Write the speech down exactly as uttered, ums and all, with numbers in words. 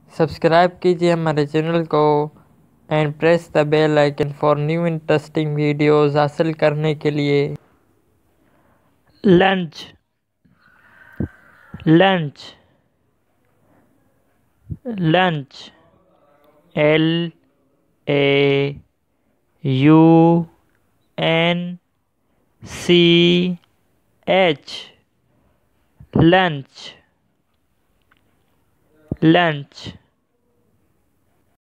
Subscribe कीजिए हमारे channel को and press the bell icon for new interesting videos हासिल करने के लिए। Lunch, lunch, lunch, L A U N C H, lunch, lunch.